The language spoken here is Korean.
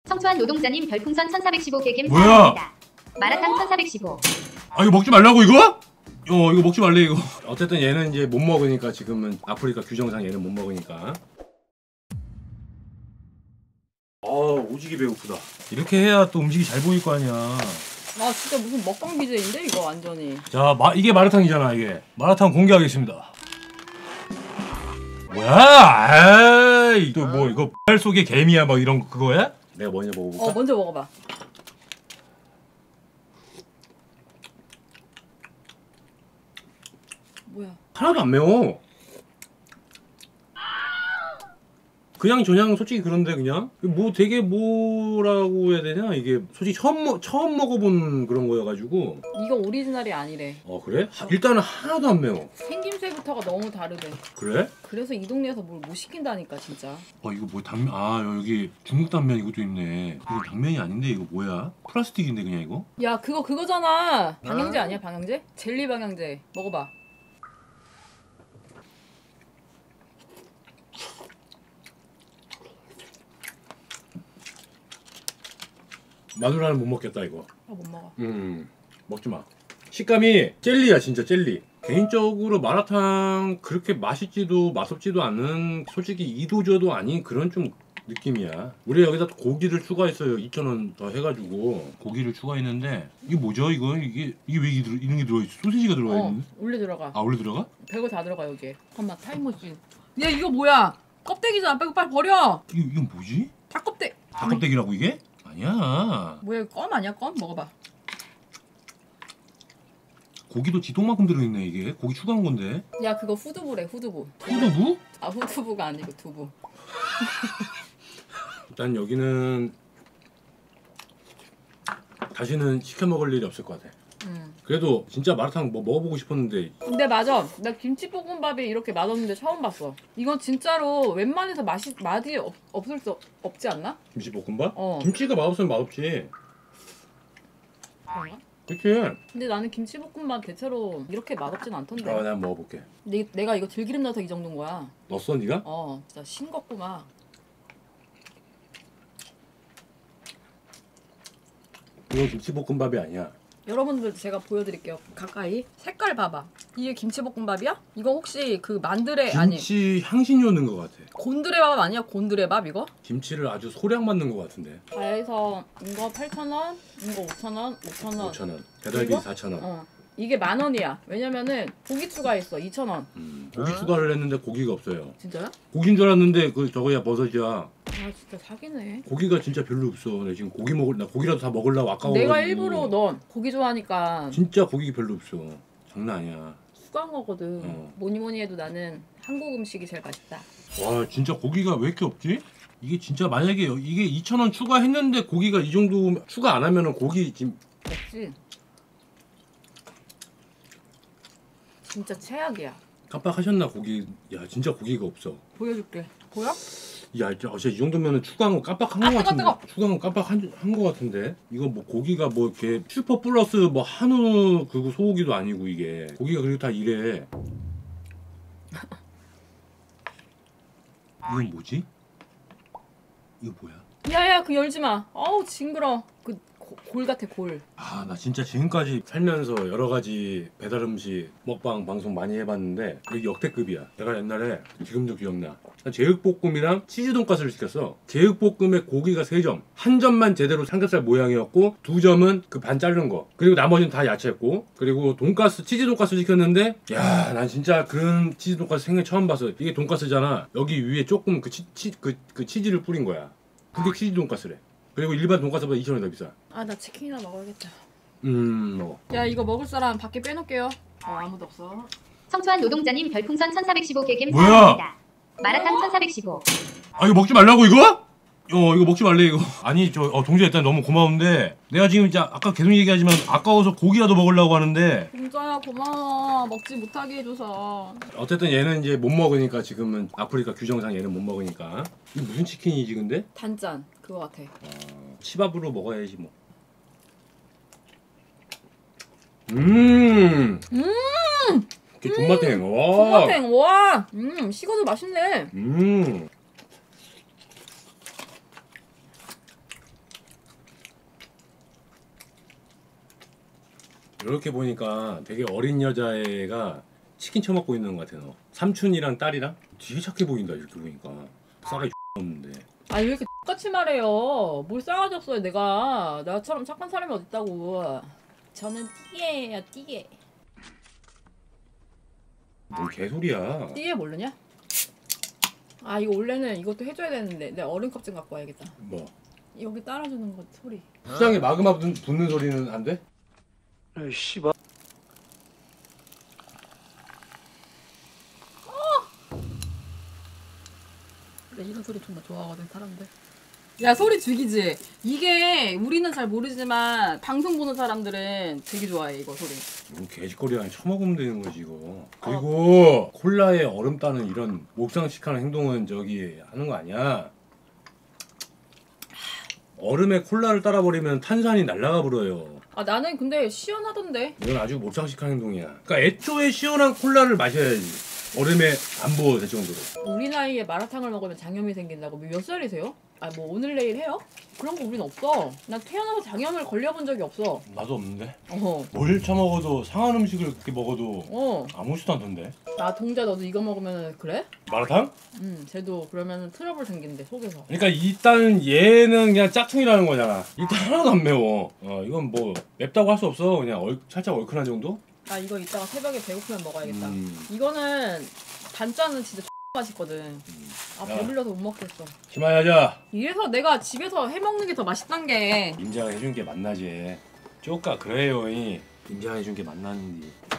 성투한 노동자님 별풍선 1415개 겜 뭐야? 사랑합니다. 마라탕 1415. 아 이거 먹지 말라고 이거? 이거 먹지 말래 이거. 어쨌든 얘는 이제 못 먹으니까 지금은 아프리카 규정상 얘는 못 먹으니까. 오지게 배고프다. 이렇게 해야 또 음식이 잘 보일 거 아니야. 아 진짜 무슨 먹방 BJ인데 이거 완전히. 자, 이게 마라탕이잖아 이게. 마라탕 공개하겠습니다. 뭐야? 에이, 또 뭐 이거 발 속에 개미야 막 이런 거 그거야? 내가 먼저 먹어볼까? 먼저 먹어봐. 뭐야? 하나도 안 매워. 그냥 저냥 솔직히 그런데 그냥 뭐 되게 뭐라고 해야 되냐 이게 솔직히 처음 먹어본 그런 거여가지고. 이거 오리지널이 아니래. 그래? 일단은 하나도 안 매워. 생김새부터가 너무 다르대. 그래? 그래서 이 동네에서 뭘 못 시킨다니까 진짜. 이거 뭐 당면 여기 중국 당면 이것도 있네. 이거 당면이 아닌데 이거 뭐야? 플라스틱인데 그냥 이거? 야 그거잖아. 방향제 아니야 방향제? 젤리 방향제. 먹어봐. 마누라는 못 먹겠다 이거. 못 먹어. 먹지 마. 식감이 젤리야 진짜 젤리. 개인적으로 마라탕 그렇게 맛있지도 맛없지도 않은 솔직히 이도저도 아닌 그런 좀 느낌이야. 우리 여기다 고기를 추가했어요. 2,000원 더 해가지고 고기를 추가했는데 이게 뭐죠 이거? 이게 왜 이런 게 들어있어? 소시지가 들어가 있는데? 원래 들어가. 원래 들어가? 별거 다 들어가 여기에. 잠깐만 타이머지. 야 이거 뭐야? 껍데기잖아. 빼고 빨리 버려. 이건 뭐지? 닭껍데기. 닭껍데기라고 이게? 아니야. 뭐야 껌 아니야 껌? 먹어봐. 고기도 지통만큼 들어있네 이게. 고기 추가한 건데. 야 그거 후두부래 후두부. 후두부? 후두부가 아니고 두부. 일단 여기는 다시는 시켜 먹을 일이 없을 것 같아. 그래도 진짜 마라탕 뭐 먹어보고 싶었는데. 근데 맞아. 나 김치볶음밥이 이렇게 맛없는데 처음 봤어. 이건 진짜로 웬만해서 맛이 없을 수 없지 않나? 김치볶음밥? 어. 김치가 맛없으면 맛없지. 그런가? 그치? 근데 나는 김치볶음밥 대체로 이렇게 맛없진 않던데. 난 먹어볼게. 내가 이거 들기름 넣어서 이 정도인 거야. 넣었어 니가? 진짜 싱겁구만. 이건 김치볶음밥이 아니야. 여러분들 제가 보여드릴게요. 가까이. 색깔 봐봐. 이게 김치볶음밥이야? 이거 혹시 그 만드레 아니 김치 향신료 넣는 것 같아. 곤드레밥 아니야? 곤드레밥 이거? 김치를 아주 소량 만든 것 같은데. 가에서 이거 8,000원, 이거 5,000원, 5,000원. 5,000원. 배달비 4,000원. 이게 10,000원이야. 왜냐면은 고기 추가했어. 2,000원. 고기 추가를 했는데 고기가 없어요. 진짜요? 고기인 줄 알았는데 저거야 버섯이야. 아 진짜 사기네. 고기가 진짜 별로 없어. 나 지금 나 고기라도 다 먹으려고 아까워. 내가 일부러 넌 고기 좋아하니까 진짜 고기 별로 없어. 장난 아니야. 수고한 거거든. 뭐니 해도 나는 한국 음식이 제일 맛있다. 와 진짜 고기가 왜 이렇게 없지? 이게 진짜 만약에 이게 2,000원 추가했는데 고기가 이 정도 추가 안 하면은 고기 지금 없지? 진짜 최악이야. 깜빡하셨나 고기. 야 진짜 고기가 없어. 보여줄게. 보여? 야 진짜 이 정도면은 추가한 거 깜빡한 거 같은데. 추가한 거 깜빡한 거 같은데. 이거 뭐 고기가 뭐 이렇게 슈퍼 플러스 뭐 한우 그거 소고기도 아니고 이게 고기가 그리고 다 이래. 이건 뭐지? 이거 뭐야? 야야 그 열지 마. 어우 징그러. 그 골 같아 골. 나 진짜 지금까지 살면서 여러 가지 배달 음식 먹방 방송 많이 해봤는데 이게 역대급이야. 내가 옛날에 지금도 기억나. 제육볶음이랑 치즈 돈가스를 시켰어. 제육볶음에 고기가 3점, 한 점만 제대로 삼겹살 모양이었고 2점은 그 반 자른 거, 그리고 나머지는 다 야채였고, 그리고 돈가스 치즈 돈가스 시켰는데 야 난 진짜 그런 치즈 돈가스 생애 처음 봤어. 이게 돈가스잖아. 여기 위에 조금 그 치즈를 뿌린 거야. 그게 치즈 돈가스래. 그리고 일반 돈가스보다 2,000원 더 비싸. 나 치킨이나 먹어야겠다. 먹어. 야 이거 먹을 사람 밖에 빼놓을게요. 아무도 없어. 성투한 노동자님 별풍선 1415개 겜 뭐야? 사랑합니다. 마라탕 1415. 이거 먹지 말라고 이거? 이거 먹지 말래 이거. 아니 동재 일단 너무 고마운데 내가 지금 진짜 아까 계속 얘기하지만 아까워서 고기라도 먹으려고 하는데. 진짜야 고마워. 먹지 못하게 해줘서. 어쨌든 얘는 이제 못 먹으니까 지금은 아프리카 규정상 얘는 못 먹으니까. 이게 무슨 치킨이지 근데? 단짠 그거 같아. 치밥으로 먹어야지 뭐. 이게 존맛탱. 와. 존맛탱 와. 식어도 맛있네. 이렇게 보니까 되게 어린 여자애가 치킨 처먹고 있는 것 같아. 너 삼촌이랑 딸이랑 되게 착해 보인다 이렇게 보니까. 싸가지 없는데. 아니 왜 이렇게 똑같이 말해요? 뭘 싸가지 없어요 내가. 나처럼 착한 사람이 어딨다고. 저는 띠예요 띠예. 뭘 개소리야. 띠예 모르냐? 아 이거 원래는 이것도 해줘야 되는데 내가 얼음컵 좀 갖고 와야겠다. 뭐 여기 따라주는 거 소리. 수장에 마그마 붙는 소리는 안 돼? 에이 씨발. 나 이런 소리 존나 좋아하거든 사람들. 야 소리 죽이지. 이게 우리는 잘 모르지만 방송 보는 사람들은 되게 좋아해 이거 소리. 뭐 개짓거리 아니 처먹으면 되는 거지 이거. 그리고 콜라에 얼음 따는 이런 목상식하는 행동은 저기 하는 거 아니야. 얼음에 콜라를 따라 버리면 탄산이 날아가 버려요. 아 나는 근데 시원하던데. 이건 아주 목상식한 행동이야. 그러니까 애초에 시원한 콜라를 마셔야지. 얼음에 안 부어 될 정도로. 우리 나이에 마라탕을 먹으면 장염이 생긴다고. 몇 살이세요? 아 뭐 오늘 내일 해요? 그런 거 우린 없어. 난 태어나서 장염을 걸려본 적이 없어. 나도 없는데. 어. 뭘 처먹어도 상한 음식을 그렇게 먹어도 아무렇지도 않던데. 나 동자 너도 이거 먹으면 그래? 마라탕? 쟤도 그러면 트러블 생긴대 속에서. 그러니까 일단 얘는 그냥 짝퉁이라는 거잖아. 일단 하나도 안 매워. 이건 뭐 맵다고 할 수 없어. 그냥 살짝 얼큰한 정도? 나 이거 이따가 새벽에 배고프면 먹어야겠다. 이거는 단짠은 진짜 맛있거든. 아 야. 배불러서 못 먹겠어. 심하야자. 이래서 내가 집에서 해먹는 게 더 맛있단 게. 인자가 해준 게 만나지. 쪼까 그래요. 인자가 해준 게 만나는데.